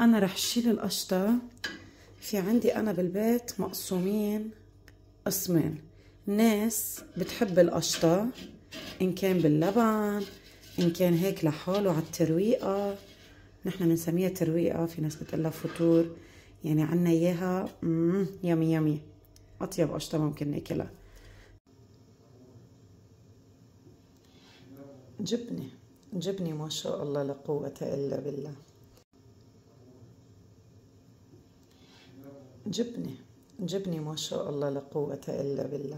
انا رح شيل القشطة. في عندي انا بالبيت مقسومين قسمين، ناس بتحب القشطة ان كان باللبن ان كان هيك لحاله على الترويقة، نحن بنسميها ترويقة، في ناس بتقلها فطور، يعني عنا اياها يمي يمي، اطيب قشطة ممكن ناكلها. جبني ما شاء الله لا قوة الا بالله. جبني ما شاء الله لا قوة الا بالله.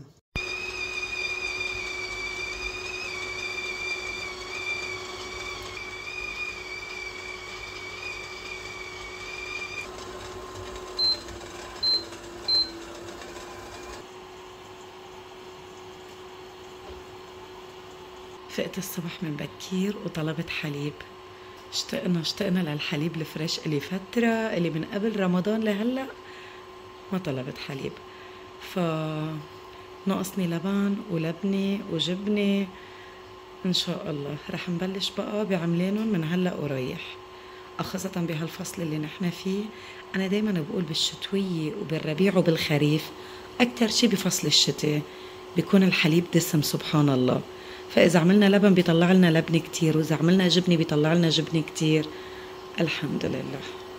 فقت الصبح من بكير وطلبت حليب. اشتقنا للحليب الفريش. اللي فترة اللي من قبل رمضان لهلأ ما طلبت حليب، فناقصني لبن ولبنة وجبنة. ان شاء الله رح نبلش بقى بعملانهم من هلأ ورايح، خاصة بهالفصل اللي نحن فيه. انا دايما بقول بالشتوية وبالربيع وبالخريف، اكتر شي بفصل الشتاء بيكون الحليب دسم سبحان الله. فإذا عملنا لبن بيطلع لنا لبن كتير، وإذا عملنا جبنة بيطلع لنا جبنة كتير. الحمد لله.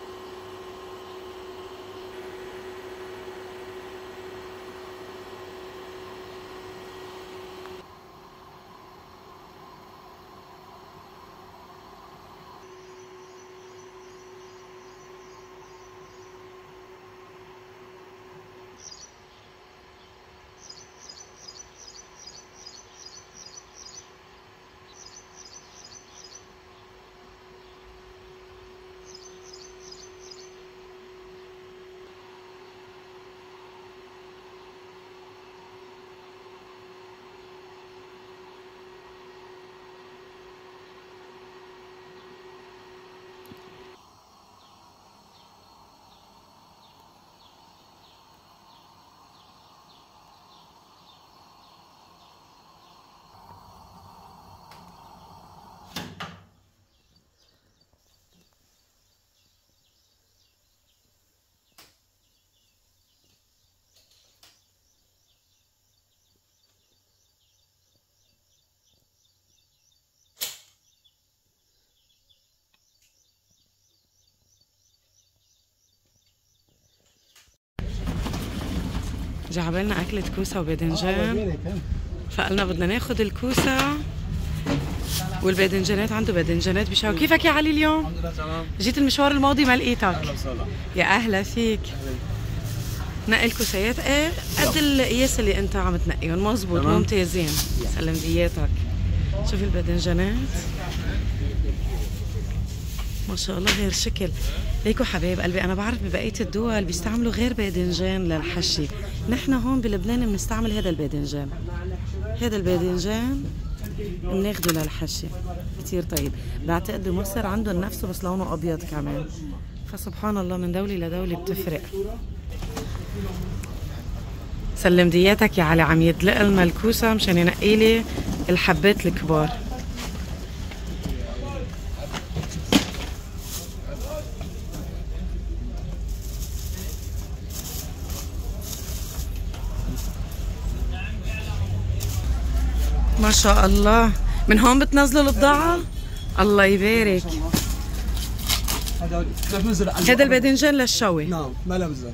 جعبلنا أكلة كوسة وباذنجان، فقلنا بدنا ناخد الكوسة والباذنجانات. عنده باذنجانات بشاو. كيفك يا علي اليوم؟ الحمد لله تمام. جيت المشوار الماضي ما لقيتك. اهلا وسهلا. يا أهلا فيك. نقي الكوسيات ايه قد القياس اللي انت عم تنقيهم، مزبوط ممتازين. سلم دياتك. شوفي الباذنجانات ما شاء الله غير شكل. ليكوا حبايب قلبي، انا بعرف ببقيه الدول بيستعملوا غير باذنجان للحشي، نحن هون بلبنان بنستعمل هذا الباذنجان. هذا الباذنجان بناخده للحشي كتير طيب. بعتقد بمصر عندهم نفسه بس لونه ابيض كمان، فسبحان الله من دولة لدولة بتفرق. سلم دياتك يا علي، عم يدلق لنا الكوسه مشان ينقي لي الحبات الكبار. ما شاء الله. من هون بتنزلوا البضاعة؟ الله يبارك. هذا الباذنجان للشوي؟ نعم ما له بزاف.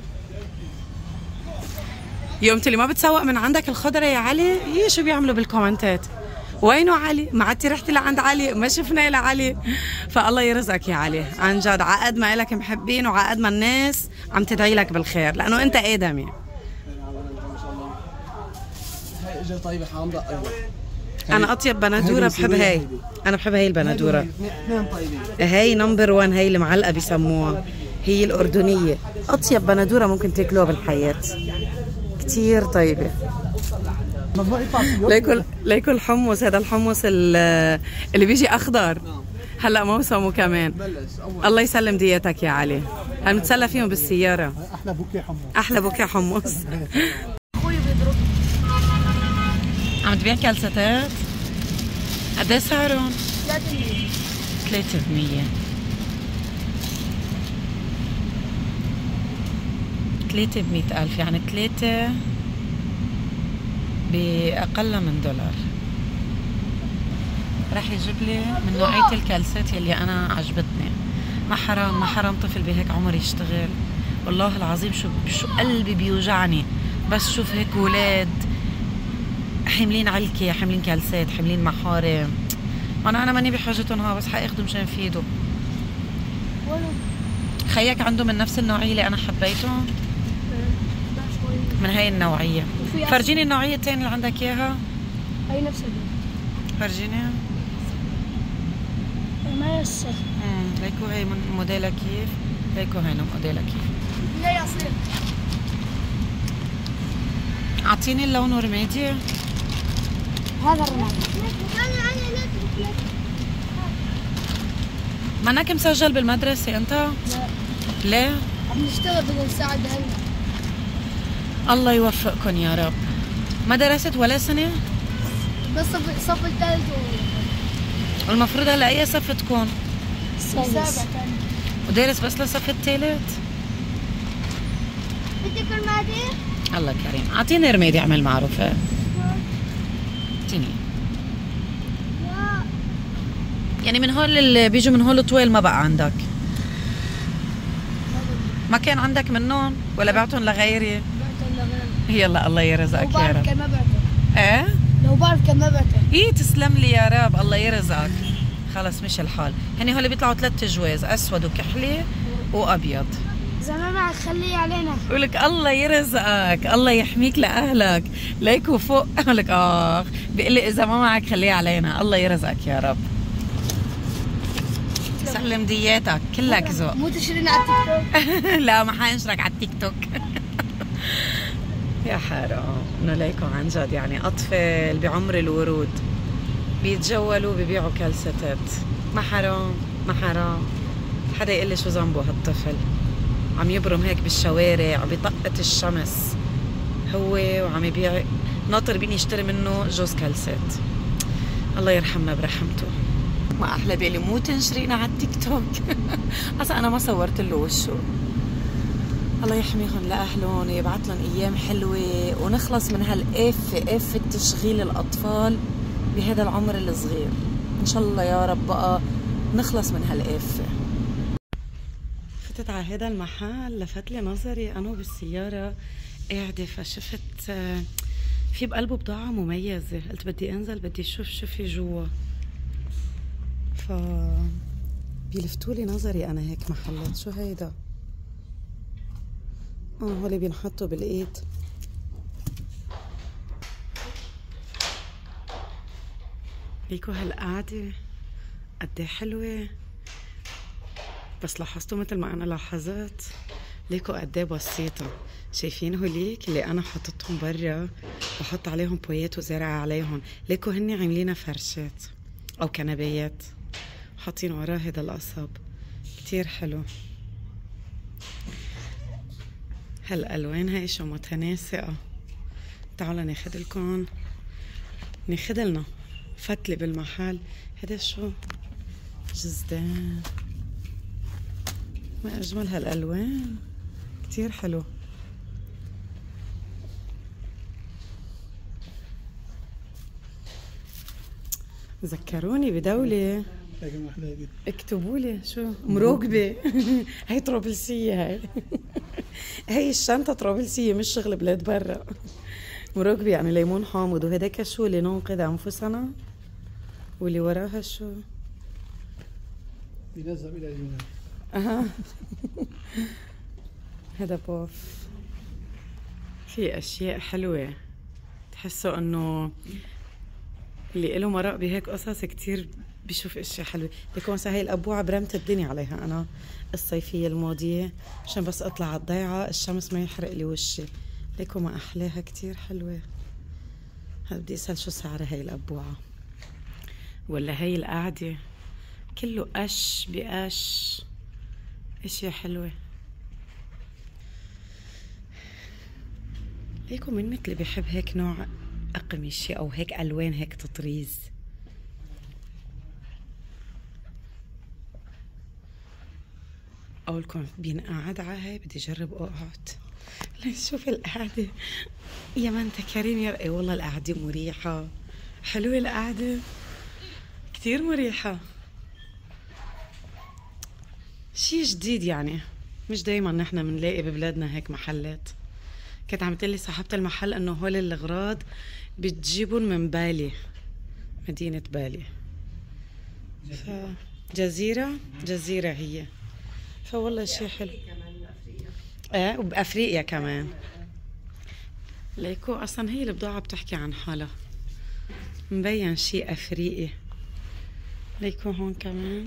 يوم اللي ما بتسوق من عندك الخضرة يا علي، هي شو بيعملوا بالكومنتات؟ وينه علي؟ ما عدتي رحتي لعند علي، ما شفنا لعلي. فالله يرزقك يا علي عن جد، عقد ما إلك محبين وعقد ما الناس عم تدعي لك بالخير، لأنه أنت آدمي. ما شاء الله. هاي اجل طيبة حامضة. ايوه أنا أطيب بندورة بحب هاي. أنا بحب هاي البندورة. اثنين طيبين. هاي نمبر 1، هاي المعلقة بيسموها، هي الأردنية. أطيب بندورة ممكن تاكلوها بالحياة، كتير طيبة. ليكو الحمص، هذا الحمص اللي بيجي أخضر، هلا موسمه كمان. الله يسلم ديتك يا علي. أنا متسلى فيهم بالسيارة. احلى بوكيه حمص. احلى بوكيه حمص. عم تبيع كالستات؟ قد ايه سعرهم؟ 300. 3 ب100,000، يعني 3 بأقل من $1. راح يجيب لي من نوعية الكالسات يلي أنا عجبتني. ما حرام، ما حرام طفل بهيك عمر يشتغل. والله العظيم شو قلبي بيوجعني بس شوف هيك ولاد حاملين علكة، حاملين كالسات، حاملين محارم. أنا ماني بحاجتهم ها، بس حاخده مشان فيده. خيك عنده من نفس النوعية اللي أنا حبيتهم، من هاي النوعية. فرجيني النوعية الثانية اللي عندك إياها. هاي نفس الدول. فرجيني. ما يصح. ليكو هاي موديلها كيف، ليكو هاي موديلها كيف. لا يصير. أعطيني اللون الرمادي. هذا الرمادي. منك مسجل بالمدرسة أنت؟ لا. ليه؟ عم نشتغل بدنا نساعد أهلنا. الله يوفقكم يا رب. ما درست ولا سنة؟ بس صف الثالث والمفروض هلا أي صف تكون؟ السابع كان. ودارس بس للصف الثالث؟ بدك رمادي؟ الله كريم. أعطيني رمادي أعمل معروفة. أعطيني. يعني من هول اللي بيجوا من هول طويل ما بقى عندك؟ ما كان عندك منهم ولا بعتهم لغيري؟ بعتهم لغيري. يلا الله يرزقك يا رب. لو بعرف كان ما بعتهم. ايه؟ لو بعرف كان ما بعتهم. ايه تسلم لي يا رب، الله يرزقك. خلص مش الحال. هني هول بيطلعوا 3 جواز، اسود وكحلي وابيض. إذا ما معك خليه علينا. بقولك الله يرزقك، الله يحميك لأهلك، ليكوا فوق. بقولك بيقول لي إذا ما معك خليه علينا، الله يرزقك يا رب. سلم دياتك كلك ذوق. مو تشترينا على التيك توك. لا ما حينشرك على التيك توك. يا حرام انه ليكوا عن جد، يعني اطفال بعمر الورود بيتجولوا ببيعوا كالستات. ما حرام، ما حرام. حدا يقول لي شو ذنبه هالطفل، عم يبرم هيك بالشوارع بطقة الشمس هو وعم يبيع، ناطر بيني يشتري منه جوز كالسات. الله يرحمنا برحمته. ما احلى بيلي مو تنشرينا على التيك توك. اصلا انا ما صورت له وشه. الله يحميهم لاهلهم ويبعث لهم ايام حلوه ونخلص من هالقافه تشغيل الاطفال بهذا العمر الصغير. ان شاء الله يا رب بقى نخلص من هالقافه. فتت على هذا المحل لفت لي نظري انا بالسياره قاعده، فشفت في بقلبه بضاعه مميزه، قلت بدي انزل بدي اشوف شو في جوا. ف بيلفتوا لي نظري انا هيك محلات. شو هيدا؟ هولي بينحطوا بالايد. ليكوا هالقعده قدي حلوه، بس لاحظتوا مثل ما انا لاحظت ليكوا قديه بسيطه. شايفين هوليك اللي انا حطيتهم برا بحط عليهم بويات وزرع عليهم، ليكوا هني عاملين فرشات او كنبيات حاطين وراه هذا القصب كتير حلو. هالالوان هاي شو متناسقه. تعالوا ناخد لنا فتله بالمحل. هذا شو؟ جزدان. ما اجمل هالالوان كتير حلو. ذكروني بدولة، اكتبوا لي شو مروكبة. هي طرابلسية. هي الشنطة طرابلسية مش شغل بلاد برا. مروكبة يعني ليمون حامض. وهداك شو اللي ننقذ انفسنا، واللي وراها شو؟ بنذهب الى اليونان. هذا بوف. في اشياء حلوة تحسوا انه اللي له مرق بهيك قصص كتير بيشوف اشياء حلوه. ليكون هاي الابوعه برمت الدنيا عليها انا الصيفيه الماضيه عشان بس اطلع على الضيعه الشمس ما يحرق لي وشي. ليكون ما احلاها كتير حلوه. هلا بدي اسال شو سعر هاي الابوعه ولا هاي القعده. كله قش بقش، اشياء حلوه. ليكون من مثل بيحب هيك نوع أقمشة أو هيك ألوان هيك تطريز. أقولكم بينقعد على هاي بدي أجرب أقعد. شوف القعدة يا ما انت كريم يا رأي. والله القعدة مريحة، حلوة القعدة كتير مريحة، شي جديد يعني. مش دايما نحن بنلاقي ببلادنا هيك محلات. كانت عم تقلي صاحبة المحل انه هول الاغراض بتجيبهم من بالي، مدينة بالي. جزيرة هي. فوالله شي حلو. ايه وبافريقيا كمان. ليكو اصلا هي البضاعة بتحكي عن حالها، مبين شي افريقي. ليكو هون كمان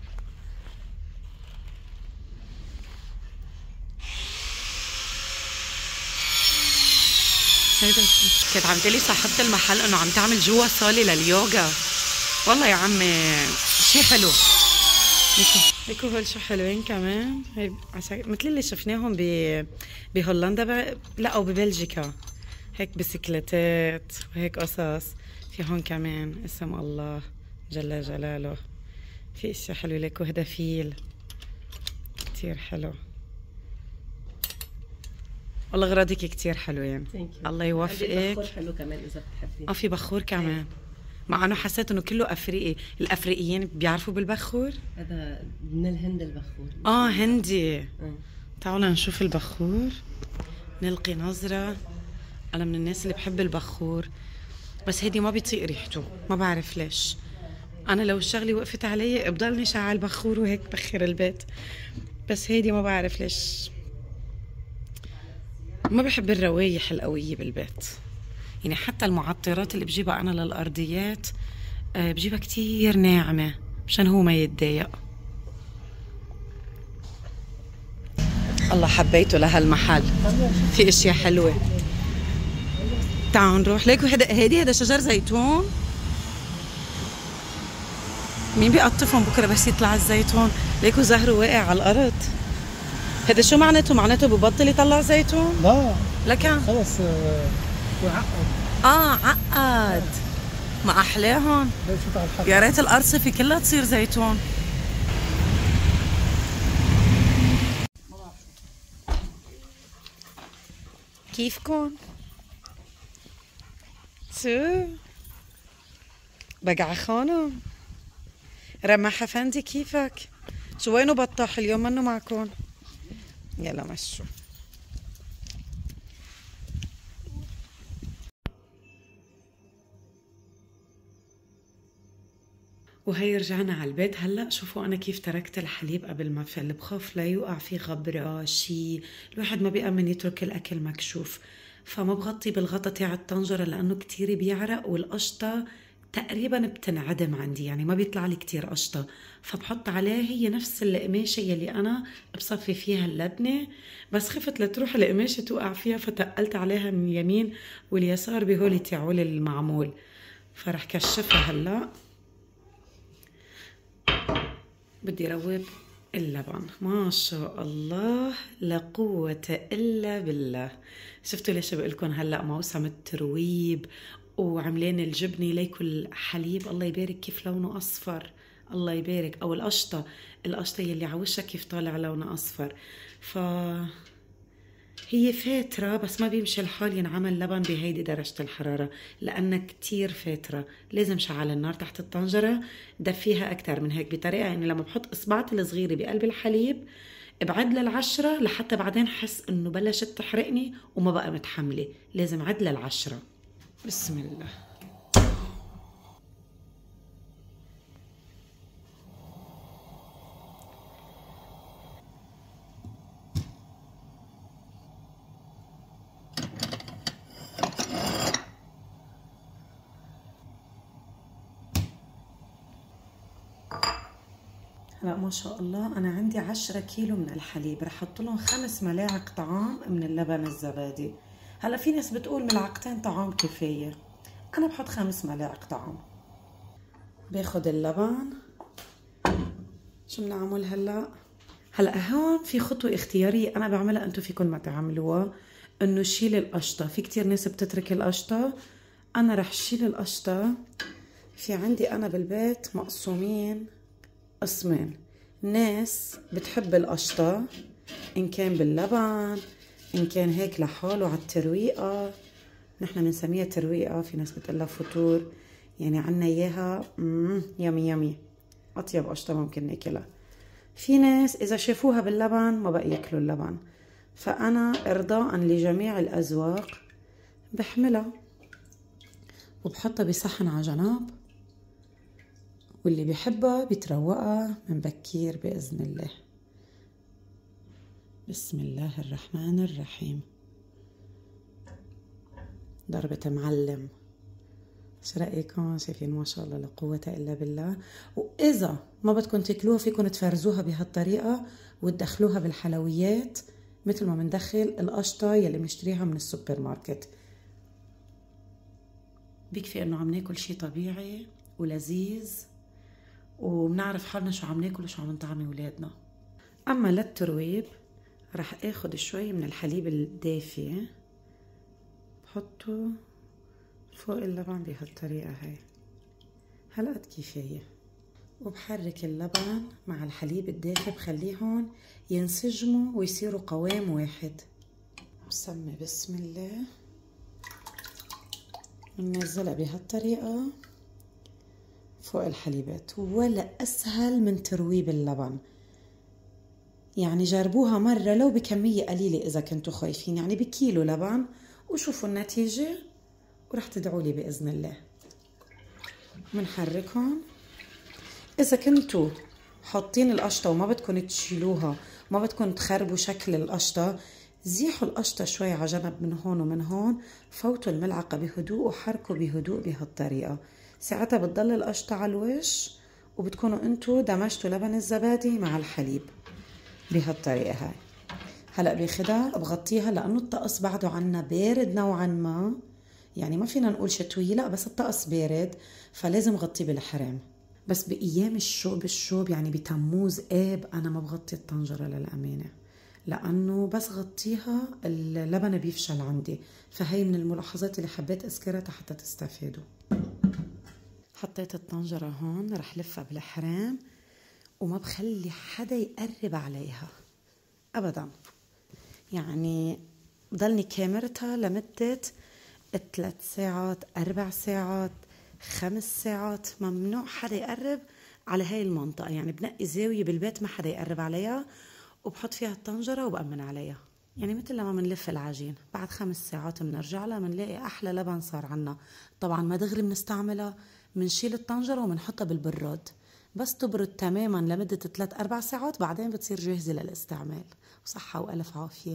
هيدا. كانت عم تقلي صاحبة المحل انه عم تعمل جوا صالة لليوغا. والله يا عمي شي حلو. ليكو هول شو حلوين كمان. هي مثل اللي شفناهم بهولندا لا او ببلجيكا، هيك بسكليتات وهيك قصص. في هون كمان اسم الله جل جلاله، في اشي حلو. ليكو هدا فيل كتير حلو. والله اغراضك كتير حلوين، الله يوفقك. بخور حلو كمان اذا بتحبي. في بخور كمان، مع انه حسيت انه كله افريقي. الافريقيين بيعرفوا بالبخور. هذا من الهند البخور. هندي. تعالوا نشوف البخور، نلقي نظرة. انا من الناس اللي بحب البخور، بس هيدي ما بيطيق ريحته، ما بعرف ليش. انا لو الشغلة وقفت علي بضلني شعل بخور وهيك بخر البيت، بس هيدي ما بعرف ليش. ما بحب الروايح القوية بالبيت، يعني حتى المعطرات اللي بجيبها أنا للأرضيات بجيبها كتير ناعمة مشان هو ما يتضايق. الله حبيته لهالمحل، في اشياء حلوة. تعالوا نروح. ليكو هيدا شجر زيتون. مين بيقطفهم بكره بس يطلع الزيتون؟ ليكو زهره واقع على الأرض. هذا شو معناته؟ معناته ببطل يطلع زيتون؟ لا لكن خلص وعقد. عقد. ما احلاهم. يا ريت الارصفه كلها تصير زيتون. كيفكن؟ شو بقع خانم رمح افندي، كيفك؟ شو وينه بطاح اليوم منه معكم؟ يلا مشوا. وهي رجعنا على البيت. هلا شوفوا انا كيف تركت الحليب قبل ما فل، بخاف لا يوقع فيه غبره شي، الواحد ما بيأمن يترك الاكل مكشوف، فما بغطي بالغطا تاع الطنجره لانه كتير بيعرق، والقشطه تقريبا بتنعدم عندي، يعني ما بيطلع لي كتير قشطه، فبحط عليه هي نفس القماشه يلي انا بصفي فيها اللبنه، بس خفت لتروح القماشه توقع فيها فتقلت عليها من اليمين واليسار بهولي تاعول المعمول، فرح كشفها. هلا بدي روب اللبن. ما شاء الله لا قوة إلا بالله. شفتوا ليش بقولكم هلأ موسم الترويب وعملين الجبنة. ليكوا الحليب الله يبارك كيف لونه أصفر، الله يبارك. أو القشطة يلي عوشها كيف طالع لونه أصفر. هي فاترة بس ما بيمشي الحال ينعمل لبن بهيدي درجة الحرارة لأنها كتير فاترة. لازم شعل النار تحت الطنجرة، دفيها أكتر من هيك بطريقة يعني لما بحط إصبعتي الصغيرة بقلب الحليب ابعد للعشرة لحتى بعدين حس إنه بلشت تحرقني وما بقى متحملة. لازم عد للعشرة. بسم الله. هلا ما شاء الله أنا عندي 10 كيلو من الحليب، رح أحط لهم 5 ملاعق طعام من اللبن الزبادي. هلا في ناس بتقول ملعقتين طعام كفاية، أنا بحط 5 ملاعق طعام. باخد اللبن. شو بنعمل هلا هون في خطوة اختيارية أنا بعملها، أنتو فيكن ما تعملوها، إنه شيل القشطة. في كتير ناس بتترك القشطة، أنا رح شيل القشطة. في عندي أنا بالبيت مقسومين قسمين، ناس بتحب القشطة إن كان باللبن إن كان هيك لحاله على الترويقة، نحن بنسميها ترويقة، في ناس بتقلها فطور، يعني عنا إياها يامي يامي، أطيب قشطة ممكن ناكلها. في ناس إذا شافوها باللبن ما بقى ياكلوا اللبن، فأنا إرضاء لجميع الأذواق بحملها وبحطها بصحن على جنب، واللي بيحبها بيتروقها من بكير بإذن الله. بسم الله الرحمن الرحيم. ضربة معلم. شو رأيكم؟ شايفين ما شاء الله لا قوة إلا بالله. وإذا ما بدكم تاكلوها فيكم تفرزوها بهالطريقة وتدخلوها بالحلويات مثل ما بندخل القشطة يلي بنشتريها من السوبر ماركت. بيكفي إنه عم ناكل شي طبيعي ولذيذ، وبنعرف حالنا شو عم ناكل وشو عم نطعمي ولادنا. أما للترويب رح اخد شوي من الحليب الدافي بحطه فوق اللبن بهالطريقة هاي، هالقد كفاية، وبحرك اللبن مع الحليب الدافي بخليهم ينسجموا ويصيروا قوام واحد. بسمي بسم الله، بننزلها بهالطريقة فوق الحليبات. ولا أسهل من ترويب اللبن، يعني جربوها مرة لو بكمية قليلة إذا كنتوا خايفين، يعني بكيلو لبن وشوفوا النتيجة ورح تدعوا لي بإذن الله. منحركهم. إذا كنتوا حاطين القشطة وما بدكم تشيلوها، ما بدكم تخربوا شكل القشطة، زيحوا القشطة شوي على جنب من هون ومن هون، فوتوا الملعقة بهدوء وحركوا بهدوء بهالطريقة. ساعتها بتضل القشطة على الوش وبتكونوا انتوا دمجتوا لبن الزبادي مع الحليب بهالطريقة هاي. هلأ باخدها بغطيها لأنه الطقس بعده عنا بارد نوعا ما، يعني ما فينا نقول شتوي، لا بس الطقس بارد فلازم غطيه بالحرام. بس بأيام الشوب يعني بتموز آب أنا ما بغطي الطنجرة للأمانة، لأنه بس غطيها اللبن بيفشل عندي. فهي من الملاحظات اللي حبيت أذكرها حتى تستفادوا. حطيت الطنجرة هون، رح لفها بالحرام وما بخلي حدا يقرب عليها أبدا، يعني بضلني كاميرتها لمدة 3 ساعات 4 ساعات 5 ساعات، ممنوع حدا يقرب على هاي المنطقة. يعني بنقي زاوية بالبيت ما حدا يقرب عليها، وبحط فيها الطنجرة وبأمن عليها. يعني مثل لما منلف العجين بعد 5 ساعات بنرجع لها بنلاقي أحلى لبن صار عنا. طبعا ما دغري بنستعملها، بنشيل الطنجرة وبنحطها بالبراد بس تبرد تماما لمدة 3-4 ساعات، بعدين بتصير جاهزة للاستعمال. وصحة وألف عافية.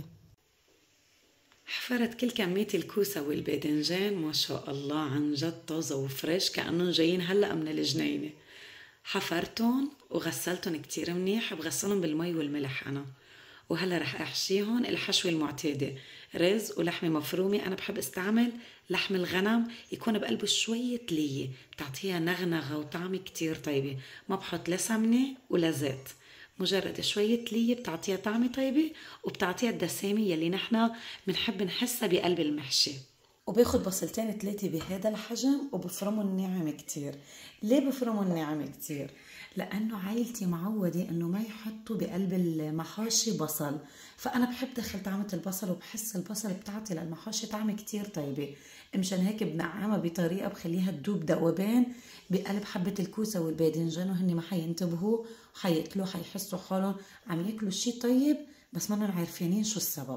حفرت كل كمية الكوسة والباذنجان ما شاء الله عن جد طازة وفريش كأنهم جايين هلأ من الجنينة. حفرتهم وغسلتهم كتير منيح، بغسلهم بالمي والملح أنا. وهلا رح أحشيهم الحشوة المعتادة، رز ولحمة مفرومة. أنا بحب استعمل لحم الغنم يكون بقلبه شوية لية، بتعطيها نغنغة وطعم كتير طيبة. ما بحط لا سمنة ولا زيت، مجرد شوية لية بتعطيها طعمة طيبة وبتعطيها الدسامة يلي نحنا بنحب نحسها بقلب المحشي. وباخد بصلتين 3 بهذا الحجم وبفرموا الناعم كتير. ليه بفرموا الناعم كتير؟ لأنه عائلتي معودة أنه ما يحطوا بقلب المحاشي بصل، فأنا بحب دخل طعمة البصل، وبحس البصل بتعطي للمحاشي طعمة كتير طيبة. مشان هيك بنعمها بطريقة بخليها تدوب ذوبان بقلب حبة الكوسة والباذنجان، وهن ما حينتبهوا وحياكلوا حيحسوا حالهم عم ياكلوا شي طيب بس ما عارفين شو السبب.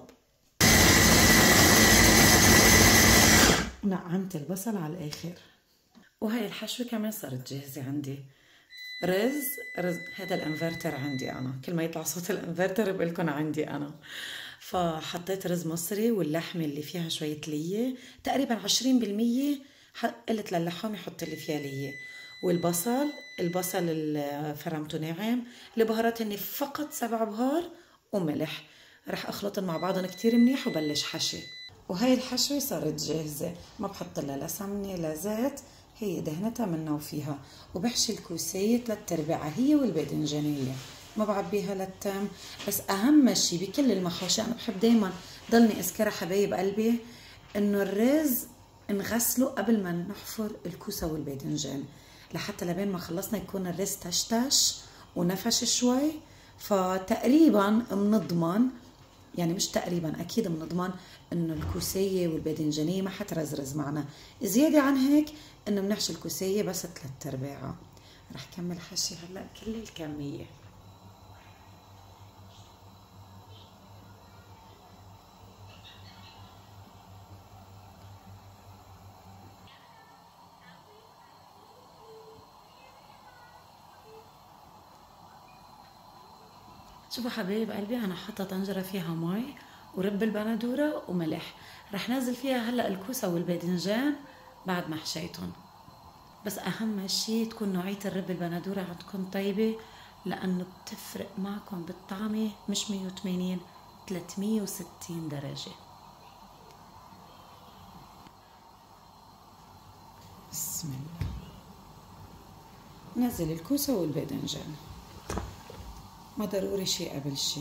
نعمت البصل على الآخر. وهي الحشوة كمان صارت جاهزة عندي. رز هذا الانفرتر عندي أنا، كل ما يطلع صوت الانفرتر بقولكن عندي أنا. فحطيت رز مصري واللحمة اللي فيها شوية لية تقريبا 20%، قلت للحامة حط اللي فيها لية. والبصل اللي فرمته ناعم. البهارات هني فقط 7 بهار وملح، رح اخلطهم مع بعضهم كتير منيح وبلش حشي. وهي الحشوة صارت جاهزة، ما بحط لها لا سمنة لا زيت، هي دهنتها منها وفيها. وبحشي الكوسية 3/4 هي والباذنجانية، ما بعبيها للتم. بس أهم شي بكل المحاشي أنا بحب دايما ضلني أذكرها حبايب قلبي، إنه الرز نغسله قبل ما نحفر الكوسة والباذنجان، لحتى لبين ما خلصنا يكون الرز تشتش ونفش شوي. فتقريبا بنضمن يعني مش تقريبا، اكيد بنضمن انه الكوسيه والباذنجانيه ما حترزرز معنا. زياده عن هيك انه بنحشي الكوسيه بس 3/4. رح كمل حشي هلا كل الكميه. شوفوا حبايب قلبي، انا حاطه طنجره فيها مي ورب البندوره وملح. رح نازل فيها هلا الكوسه والباذنجان بعد ما حشيتهم. بس اهم شيء تكون نوعيه الرب البندوره عندكم طيبه، لانه بتفرق معكم بالطعمه. مش 180، 360 درجه. بسم الله. نزل الكوسه والباذنجان، ما ضروري شيء قبل شيء.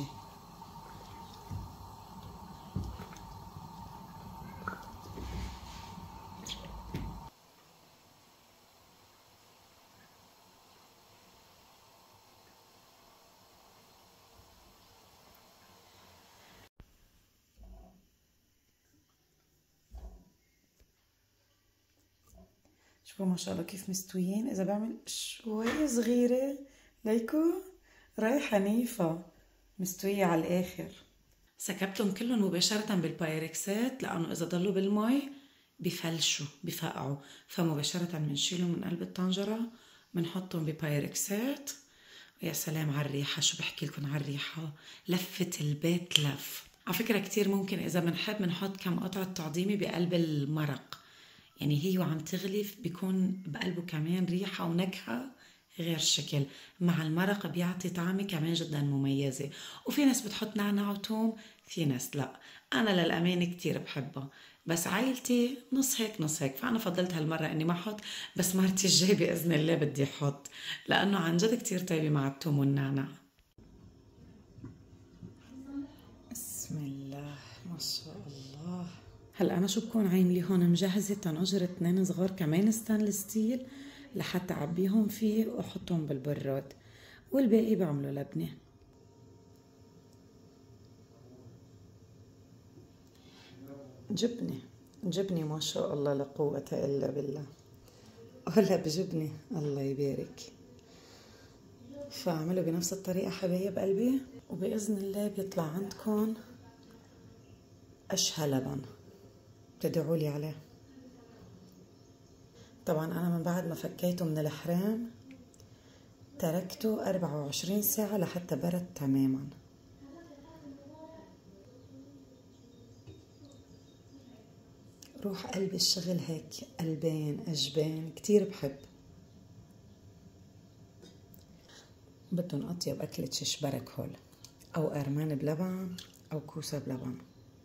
شوفوا ما شاء الله كيف مستويين. اذا بعمل شوي صغيره ليكو رايحه نيفه مستويه على الاخر. سكبتهم كلهم مباشره بالبايركسات، لانه اذا ضلوا بالمي بفلشوا بفقعوا، فمباشره بنشيلهم من قلب الطنجره بنحطهم ببايركسات. ويا سلام على الريحه، شو بحكي لكم على الريحه، لفت البيت لف. على فكره كتير ممكن اذا بنحب بنحط كم قطعه طعديمه بقلب المرق، يعني هي وعم تغلي بيكون بقلبه كمان ريحة ونكهة غير شكل. مع المرق بيعطي طعمة كمان جدا مميزة. وفي ناس بتحط نعناع وثوم، في ناس لا. أنا للأمانة كتير بحبها، بس عائلتي نص هيك نص هيك، فأنا فضلت هالمرة إني ما أحط. بس مرتي الجاي بإذن الله بدي أحط، لأنه عن جد كتير طيبة مع الثوم والنعناع. بسم الله ما شاء الله. هلا انا شو بكون عامله هون، مجهزه طنجره 2 صغار كمان ستانلس ستيل لحتى اعبيهم فيه واحطهم بالبراد، والباقي بعمله لبنه. جبنه ما شاء الله لا قوه الا بالله. هلا بجبنه الله يبارك. فاعملوا بنفس الطريقه حبايب قلبي، وباذن الله بيطلع عندكم اشهى لبن. تدعوا لي عليه. طبعا انا من بعد ما فكيته من الحرام تركته 24 ساعة لحتى برد تماما. روح قلب الشغل هيك قلبين أجبين، كتير بحب. بدهم أطيب أكلة ششبرك هول، أو أرمان بلبن أو كوسة بلبن.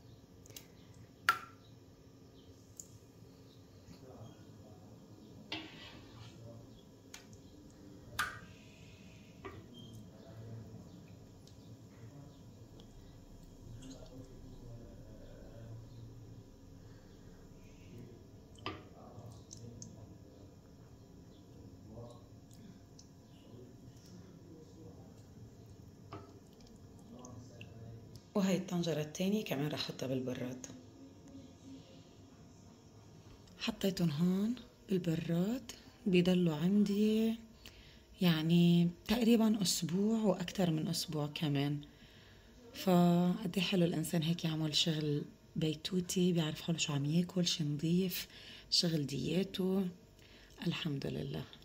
وهي الطنجرة التانية كمان رح احطها بالبراد. حطيتهم هون بالبراد، بيضلوا عندي يعني تقريبا اسبوع واكتر من اسبوع كمان. فقدي حلو الانسان هيك يعمل شغل بيتوتي، بيعرف حاله شو عم ياكل، شي نظيف، شغل دياته. الحمد لله.